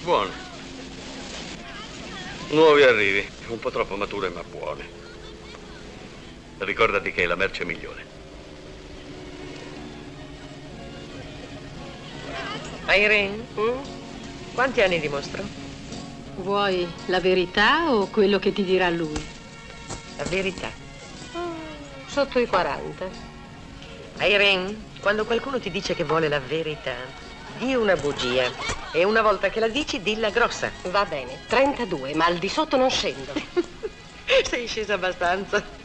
Buone. Nuovi arrivi, un po' troppo mature ma buone. Ricordati che è la merce migliore. Irene, quanti anni dimostro? Vuoi la verità o quello che ti dirà lui? La verità. Sotto i 40. Irene, quando qualcuno ti dice che vuole la verità, di una bugia. E una volta che la dici, dilla grossa. Va bene, 32, ma al di sotto non scendo. Sei scesa abbastanza.